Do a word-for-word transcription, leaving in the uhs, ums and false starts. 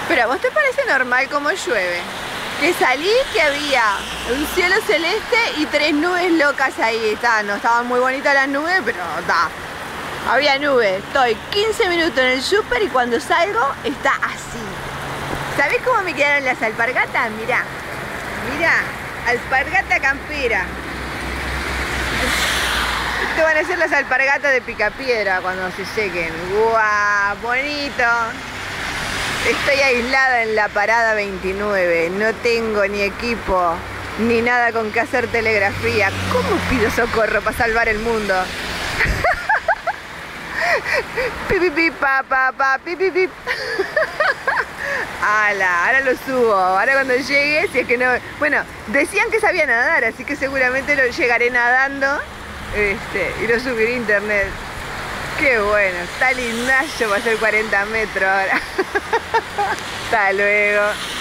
Pero ¿a vos te parece normal cómo llueve? Que salí, que había un cielo celeste y tres nubes locas ahí. Está, no estaban muy bonitas las nubes, pero está. Había nubes. Estoy quince minutos en el súper y cuando salgo está así. ¿Sabés cómo me quedaron las alpargatas? Mirá. Mirá. Alpargata campera. Estas van a ser las alpargatas de Picapiedra cuando se sequen. ¡Guau! Bonito. Estoy aislada en la parada veintinueve, no tengo ni equipo, ni nada con que hacer telegrafía. ¿Cómo pido socorro para salvar el mundo? Pi, pi, pi, pa, pa, pa, pi, pi, pi. Ala, ahora lo subo, ahora cuando llegue, si es que no... Bueno, decían que sabía nadar, así que seguramente lo llegaré nadando este, y lo subiré a internet. Qué bueno, está lindazo para hacer cuarenta metros ahora. Hasta luego.